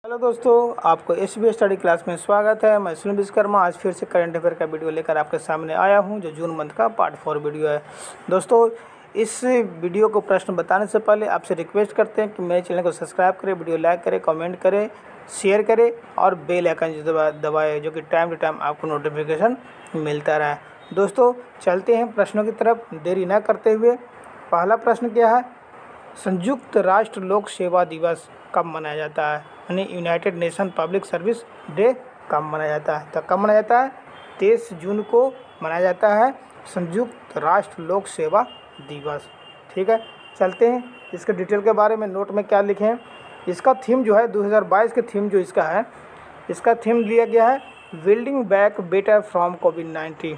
Hello दोस्तों, आपको SBS study class में स्वागत है। मैं सुनील विश्वकर्मा आज फिर से करंट अफेयर का वीडियो लेकर आपके सामने आया हूं, जो जून मंथ का पार्ट 4 वीडियो है। दोस्तों, इस वीडियो को प्रश्न बताने से पहले आपसे रिक्वेस्ट करते हैं कि मेरे चैनल को सब्सक्राइब करें, वीडियो लाइक करें, कमेंट करें, शेयर करें और बेल आइकन दबाएं, जो कि टाइम टू टाइम आपको नोटिफिकेशन मिलता रहे। दोस्तों, चलते हैं प्रश्नों की तरफ देरी न करते हुए। पहला प्रश्न क्या है? संयुक्त राष्ट्र लोक सेवा दिवस कब मनाया जाता है? यानी United Nation public service day कब मनाया जाता है? तो कब मनाया जाता है? 23 जून को मनाया जाता है संयुक्त राष्ट्र लोक सेवा दिवस। ठीक है, चलते हैं इसके डिटेल के बारे में। नोट में क्या लिखे हैं? इसका थीम जो है 2022 के थीम जो इसका है, इसका थीम लिया गया है बिल्डिंग बैक बेटर फ्रॉम कोविड-19।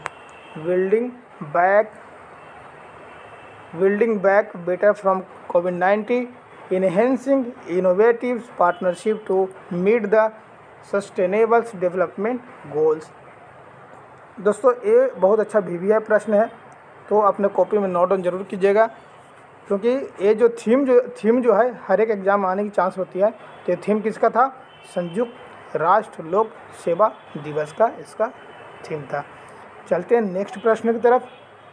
Building back better from COVID-19, enhancing innovative partnership to meet the sustainable development goals। दोस्तों, ये बहुत अच्छा VVI प्रश्न है, तो अपने कॉपी में नोट डाउन जरूर कीजिएगा, क्योंकि ये जो थीम जो है हर एक एग्जाम आने की चांस होती है। तो ये थीम किसका था? संयुक्त राष्ट्र लोक सेवा दिवस का इसका थीम था। चलते हैं नेक्स्ट प्रश्न की तरफ।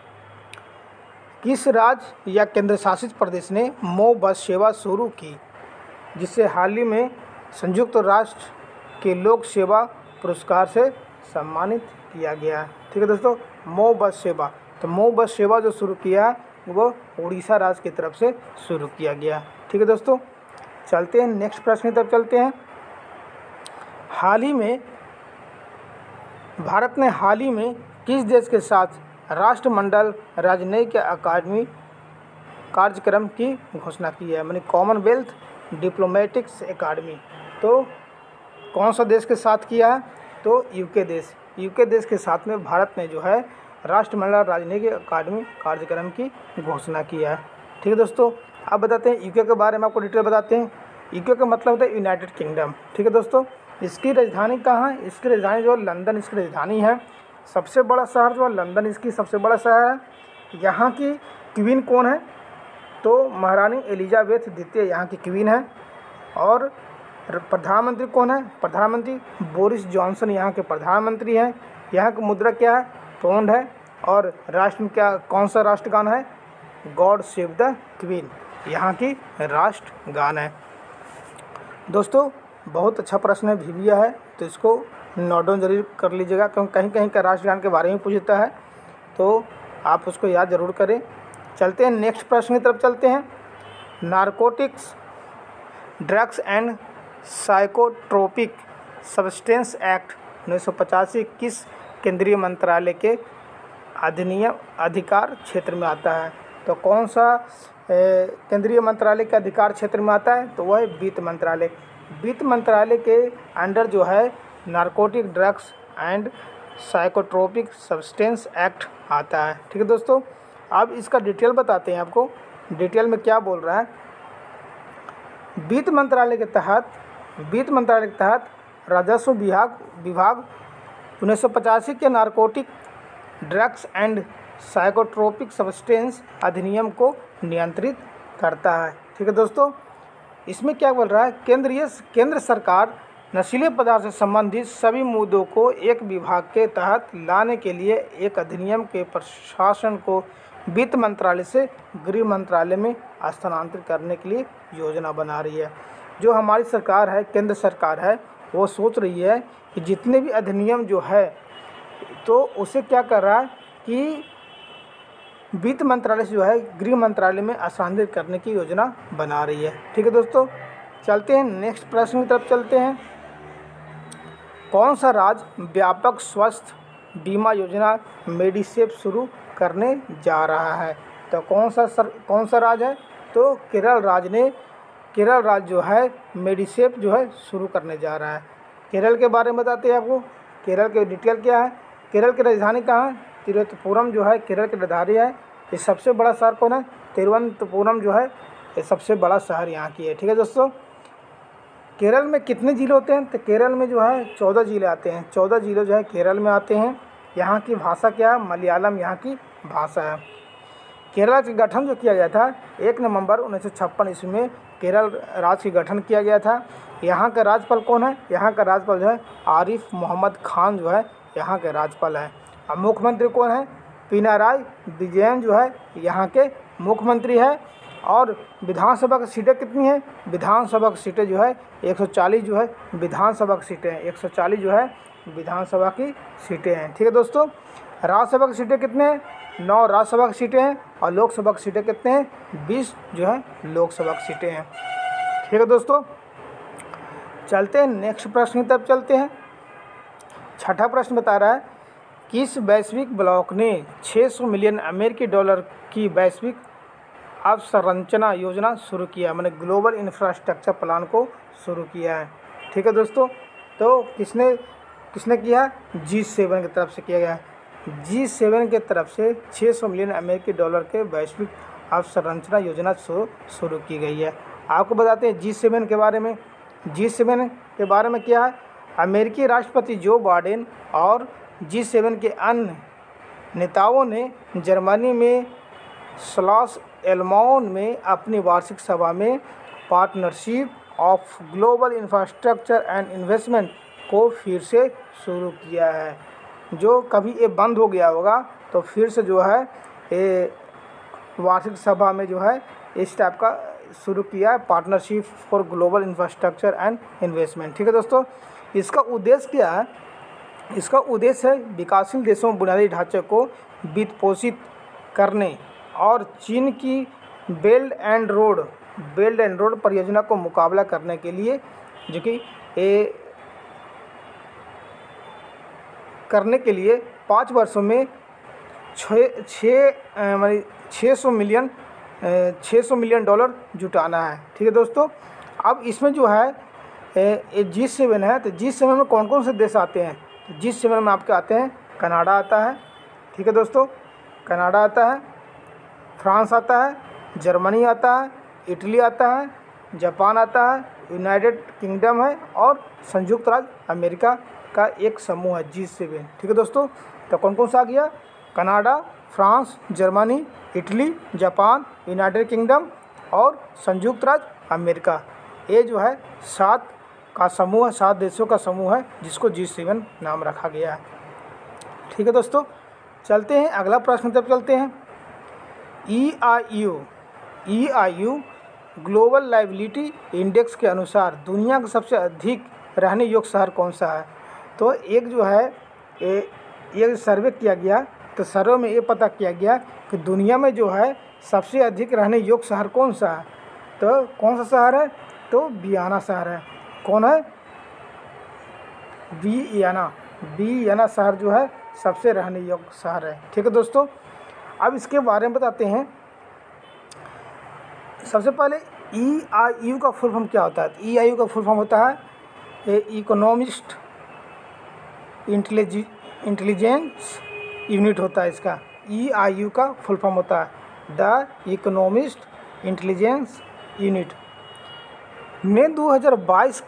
किस राज्य या केंद्र शासित प्रदेश ने मो बस सेवा शुरू की, जिसे हाल ही में संयुक्त राष्ट्र के लोक सेवा पुरस्कार से सम्मानित किया गया? ठीक है दोस्तों, मो बस सेवा। तो मो बस सेवा जो शुरू किया वो उड़ीसा राज्य की तरफ से शुरू किया गया। ठीक है दोस्तों, चलते हैं नेक्स्ट प्रश्न की तरफ चलते हैं। भारत ने किस देश के साथ राष्ट्रमंडल राजनयिक अकादमी कार्यक्रम की घोषणा की है? यानी कॉमनवेल्थ डिप्लोमेटिक्स अकादमी। तो कौन सा देश के साथ किया है? तो यूके देश के साथ में भारत ने जो है राष्ट्रमंडल राजनयिक अकादमी कार्यक्रम की घोषणा किया है। ठीक है दोस्तों, अब बताते हैं यूके के बारे में, आपको डिटेल बताते हैं। यूके का मतलब होता है यूनाइटेड किंगडम। ठीक है दोस्तों, इसकी राजधानी कहाँ है? इसकी राजधानी जो लंदन इसकी राजधानी है। सबसे बड़ा शहर जो है लंदन इसकी सबसे बड़ा शहर है। यहाँ की क्वीन कौन है? तो महारानी एलिजाबेथ द्वितीय यहाँ की क्वीन है। और प्रधानमंत्री कौन है? प्रधानमंत्री बोरिस जॉनसन यहाँ के प्रधानमंत्री हैं। यहाँ की मुद्रा क्या है? पौंड है। और राष्ट्र में कौन सा राष्ट्रगान है? गॉड सेव द क्वीन यहाँ की राष्ट्रगान है। दोस्तों, बहुत अच्छा प्रश्न है, VVI है, तो इसको नोट डाउन जरूर कर लीजिएगा, क्योंकि कहीं कहीं का राष्ट्रगान के बारे में पूछता है, तो आप उसको याद जरूर करें। चलते हैं नेक्स्ट प्रश्न की तरफ चलते हैं। Narcotics drugs and psychotropic substance act 1985 किस केंद्रीय मंत्रालय के अधिकार क्षेत्र में आता है? तो कौन सा केंद्रीय मंत्रालय के अधिकार क्षेत्र में आता है? तो वह है वित्त मंत्रालय। वित्त मंत्रालय के अंडर जो है narcotic drugs and psychotropic substance act आता है। ठीक है दोस्तों, अब इसका डिटेल बताते हैं आपको। डिटेल में क्या बोल रहा है? वित्त मंत्रालय के तहत राजस्व विभाग 1985 के narcotic drugs and psychotropic substance अधिनियम को नियंत्रित करता है। ठीक है दोस्तों, इसमें क्या बोल रहा है? केंद्र सरकार नशीले पदार्थ से संबंधित सभी मुद्दों को एक विभाग के तहत लाने के लिए एक अधिनियम के प्रशासन को वित्त मंत्रालय से गृह मंत्रालय में स्थानांतरित करने के लिए योजना बना रही है। जो हमारी सरकार है, केंद्र सरकार है, वो सोच रही है कि जितने भी अधिनियम जो है, तो उसे क्या कर रहा है कि वित्त मंत्रालय से जो है गृह मंत्रालय में स्थानांतरित करने की योजना बना रही है। ठीक है दोस्तों, चलते हैं नेक्स्ट प्रश्न की तरफ चलते हैं। कौन सा राज्य व्यापक स्वास्थ्य बीमा योजना मेडिसेप शुरू करने जा रहा है? तो कौन सा राज्य है? तो केरल राज्य जो है मेडिसेप जो है शुरू करने जा रहा है। केरल के बारे में बताते हैं आपको। केरल के डिटेल क्या है? केरल की राजधानी कहाँ है? तिरुवनंतपुरम जो है केरल की राजधानी है। ये सबसे बड़ा शहर कौन है? तिरुवनंतपुरम जो है ये सबसे बड़ा शहर यहाँ की है। ठीक है दोस्तों, केरल में कितने ज़िले होते हैं? तो केरल में जो है 14 ज़िले आते हैं। 14 ज़िले जो है केरल में आते हैं। यहाँ की भाषा क्या है? मलयालम यहाँ की भाषा है। केरल का गठन जो किया गया था 1 नवंबर 1956 ईस्वी में केरल राज्य का गठन किया गया था। यहाँ का राज्यपाल कौन है? यहाँ का राज्यपाल जो है आरिफ मोहम्मद खान जो है यहाँ के राज्यपाल है। अब मुख्यमंत्री कौन है? पिनाराई विजयन जो है यहाँ के मुख्यमंत्री है। और विधानसभा की सीटें कितनी हैं? विधानसभा की सीटें जो है 140 जो है विधानसभा की सीटें हैं, 140 जो है विधानसभा की सीटें हैं। ठीक है दोस्तों। राज्यसभा की सीटें कितने हैं? 9 राज्यसभा की सीटें हैं। और लोकसभा की सीटें कितने हैं? 20 जो है लोकसभा की सीटें हैं। ठीक है दोस्तों, चलते हैं नेक्स्ट प्रश्न की तरफ चलते हैं। छठा प्रश्न बता रहा है किस वैश्विक ब्लॉक ने 600 मिलियन अमेरिकी डॉलर की वैश्विक अवसंरचना योजना शुरू किया, मैंने ग्लोबल इंफ्रास्ट्रक्चर प्लान को शुरू किया है। ठीक है दोस्तों, तो किसने किया? G7 की तरफ से किया गया है। G7 की तरफ से 600 मिलियन अमेरिकी डॉलर के वैश्विक अवसंरचना योजना शुरू की गई है। आपको बताते हैं G7 के बारे में। G7 के बारे में क्या है? अमेरिकी राष्ट्रपति जो बाइडेन और G7 के अन्य नेताओं ने जर्मनी में स्लॉस एलमॉन में अपनी वार्षिक सभा में partnership of global infrastructure and investment को फिर से शुरू किया है। जो कभी ये बंद हो गया होगा तो फिर से जो है ये वार्षिक सभा में जो है इस टाइप का शुरू किया है, partnership for global infrastructure and investment. ठीक है दोस्तों, इसका उद्देश्य क्या है? इसका उद्देश्य है विकासशील देशों में बुनियादी ढांचे को वित्तपोषित करने और चीन की बेल्ट एंड रोड परियोजना को मुकाबला करने के लिए, जो कि करने के लिए 5 वर्षों में 600 मिलियन डॉलर जुटाना है। ठीक है दोस्तों, अब इसमें जो है ये G7 है, तो G7 में कौन कौन से देश आते हैं? तो G7 में आपके आते हैं कनाडा आता है। ठीक है दोस्तों, कनाडा आता है, फ्रांस आता है, जर्मनी आता है, इटली आता है, जापान आता है, यूनाइटेड किंगडम है और संयुक्त राज्य अमेरिका का एक समूह है G7। ठीक है दोस्तों, तो कौन कौन सा आ गया? Canada, France, Germany, Italy, Japan, United Kingdom और संयुक्त राज्य अमेरिका। ये जो है 7 का समूह है, 7 देशों का समूह है जिसको G7 नाम रखा गया है। ठीक है दोस्तों, चलते हैं अगला प्रश्न तक चलते हैं। EIU ग्लोबल लाइबिलिटी इंडेक्स के अनुसार दुनिया का सबसे अधिक रहने योग्य शहर कौन सा है? तो एक जो है एक सर्वे किया गया, तो सर्वे में ये पता किया गया कि दुनिया में जो है सबसे अधिक रहने योग्य शहर कौन सा है। तो कौन सा शहर है? तो वियना शहर है। कौन है? वियना शहर जो है सबसे रहने योग्य शहर है। ठीक है दोस्तों, अब इसके बारे में बताते हैं। सबसे पहले EIU का फुल फॉर्म क्या होता है? EIU का फुल फॉर्म होता है इकोनॉमिस्ट इंटेलिजेंस यूनिट होता है इसका। EIU का फुल फॉर्म होता है द इकोनॉमिस्ट इंटेलिजेंस यूनिट। में 2022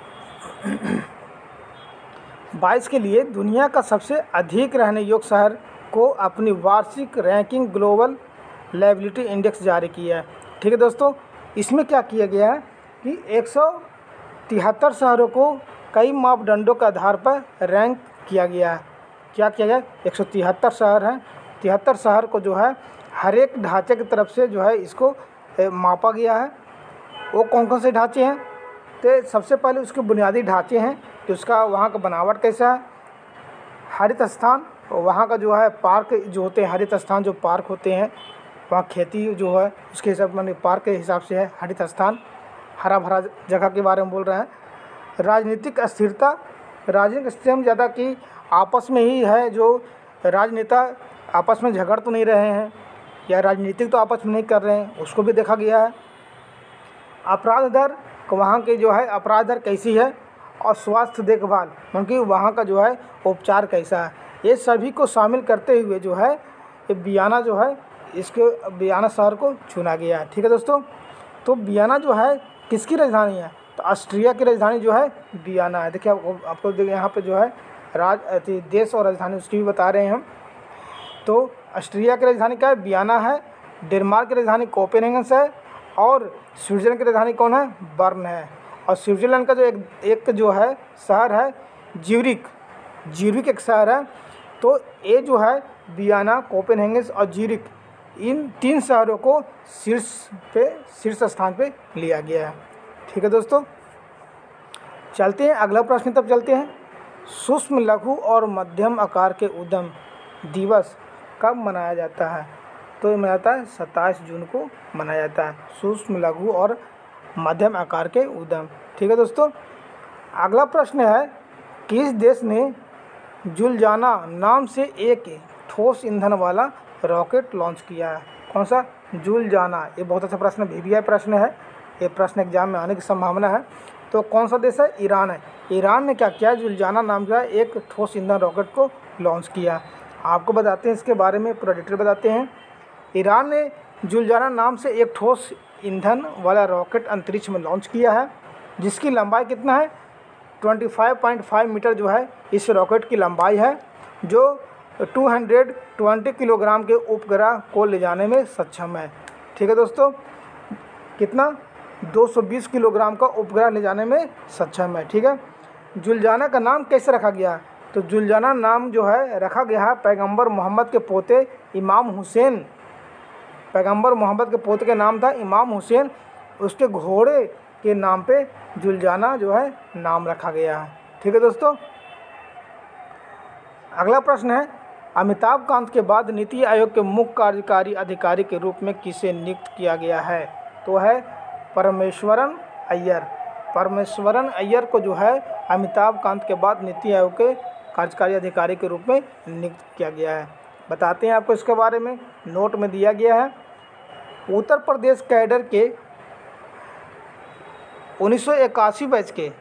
के लिए दुनिया का सबसे अधिक रहने योग्य शहर को अपनी वार्षिक रैंकिंग ग्लोबल लाइबिलिटी इंडेक्स जारी किया है। ठीक है दोस्तों, इसमें क्या किया गया है कि 173 शहरों को कई मापदंडों के आधार पर रैंक किया गया है। क्या किया गया? 173 शहर हैं, 73 शहर को जो है हर एक ढांचे की तरफ से जो है इसको मापा गया है। वो कौन कौन से ढांचे हैं? तो सबसे पहले उसके बुनियादी ढांचे हैं कि उसका वहाँ का बनावट कैसा है। हरित स्थान, वहाँ का जो है पार्क जो होते हैं, हरित स्थान जो पार्क होते हैं, वहाँ खेती जो है उसके हिसाब मैंने पार्क के हिसाब से है हरित स्थान, हरा भरा जगह के बारे में बोल रहे हैं। राजनीतिक अस्थिरता, राजनीतिक स्थिति में ज़्यादा कि आपस में ही है, जो राजनेता आपस में झगड़ तो नहीं रहे हैं या राजनीतिक तो आपस में नहीं कर रहे हैं, उसको भी देखा गया है। अपराध दर, वहाँ की जो है अपराध दर कैसी है, और स्वास्थ्य देखभाल क्योंकि वहाँ का जो है उपचार कैसा है, ये सभी को शामिल करते हुए जो है ये वियना जो है इसके वियना शहर को चुना गया है। ठीक है दोस्तों, तो वियना जो है किसकी राजधानी है? तो ऑस्ट्रिया की राजधानी जो है वियना है। देखिए आपको देखिए यहाँ पे जो है देश और राजधानी उसकी भी बता रहे हैं हम। तो ऑस्ट्रिया की राजधानी क्या है? वियना है। डेनमार्क की राजधानी कोपेनहेगन है। और स्विट्ज़रलैंड की राजधानी कौन है? बर्न है। और स्विट्ज़रलैंड का जो एक जो है शहर है ज्यूरिख, ज्यूरिख एक शहर है। तो ये जो है वियना, कोपेनहेगन और ज्यूरिख, इन 3 शहरों को शीर्ष स्थान पे लिया गया है। ठीक है दोस्तों, चलते हैं अगला प्रश्न तब चलते हैं। सूक्ष्म, लघु और मध्यम आकार के उद्यम दिवस कब मनाया जाता है? तो ये मनाया जाता है 27 जून को मनाया जाता है, सूक्ष्म, लघु और मध्यम आकार के उद्यम। ठीक है दोस्तों, अगला प्रश्न है किस देश ने जुलजाना नाम से एक ठोस ईंधन वाला रॉकेट लॉन्च किया है? कौन सा? जुलजाना। ये बहुत अच्छा प्रश्न, VVI प्रश्न है, ये प्रश्न एग्जाम में आने की संभावना है। तो कौन सा देश है? ईरान है। ईरान ने क्या किया? जुलजाना नाम का एक ठोस ईंधन रॉकेट को लॉन्च किया। आपको बताते हैं इसके बारे में, पूरा डिटेल बताते हैं। ईरान ने जुलजाना नाम से एक ठोस ईंधन वाला रॉकेट अंतरिक्ष में लॉन्च किया है, जिसकी लंबाई कितना है? 25.5 मीटर जो है इस रॉकेट की लंबाई है, जो 220 किलोग्राम के उपग्रह को ले जाने में सक्षम है। ठीक है दोस्तों, कितना? 220 किलोग्राम का उपग्रह ले जाने में सक्षम है। ठीक है, जुलजाना का नाम कैसे रखा गया? तो जुलजाना नाम जो है रखा गया है पैगंबर मोहम्मद के पोते इमाम हुसैन, पैगंबर मोहम्मद के पोते के नाम था इमाम हुसैन, उसके घोड़े के नाम पे जुलजाना जो है नाम रखा गया है। ठीक है दोस्तों, अगला प्रश्न है अमिताभ कांत के बाद नीति आयोग के मुख्य कार्यकारी अधिकारी के रूप में किसे नियुक्त किया गया है? तो है परमेश्वरन अय्यर। परमेश्वरन अय्यर को जो है अमिताभ कांत के बाद नीति आयोग के कार्यकारी अधिकारी के रूप में नियुक्त किया गया है। बताते हैं आपको इसके बारे में, नोट में दिया गया है। उत्तर प्रदेश कैडर के 1981 बैच के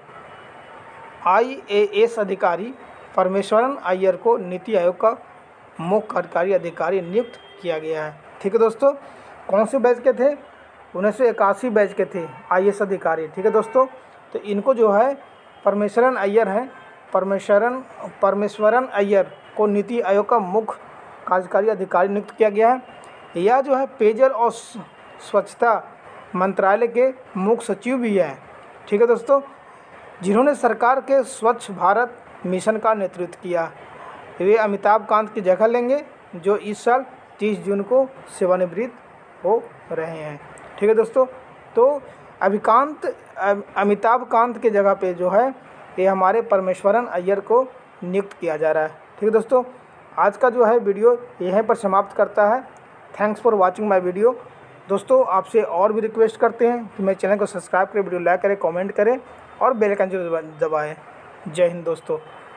IAS अधिकारी परमेश्वरन अय्यर को नीति आयोग का मुख्य कार्यकारी अधिकारी नियुक्त किया गया है। ठीक है दोस्तों, कौन से बैच के थे? 1981 बैच के थे IAS अधिकारी। ठीक है दोस्तों, तो इनको जो है परमेश्वरन अय्यर हैं, परमेश्वरन अय्यर को नीति आयोग का मुख्य कार्यकारी अधिकारी नियुक्त किया गया है। यह जो है पेयजल और स्वच्छता मंत्रालय के मुख्य सचिव भी हैं। ठीक है दोस्तों, जिन्होंने सरकार के स्वच्छ भारत मिशन का नेतृत्व किया। वे अमिताभ कांत की जगह लेंगे, जो इस साल 30 जून को सेवानिवृत्त हो रहे हैं। ठीक है दोस्तों, तो अमिताभ कांत के जगह पे जो है ये हमारे परमेश्वरन अय्यर को नियुक्त किया जा रहा है। ठीक है दोस्तों, आज का जो है वीडियो यहीं पर समाप्त करता है। Thanks for watching my video. दोस्तों, आपसे और भी रिक्वेस्ट करते हैं कि मेरे चैनल को सब्सक्राइब करें, वीडियो लाइक करें, कमेंट करें और बेल आइकन जरूर दबाएं। जय हिंद दोस्तों।